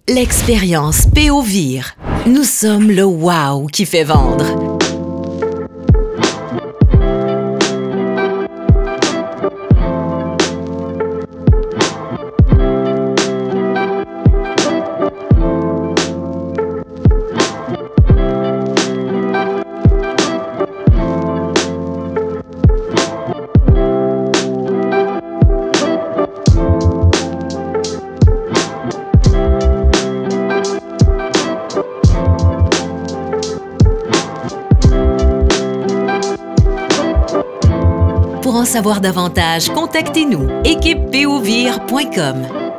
L'expérience POVIR. Nous sommes le wow qui fait vendre. Pour en savoir davantage, contactez-nous équipepovir.com.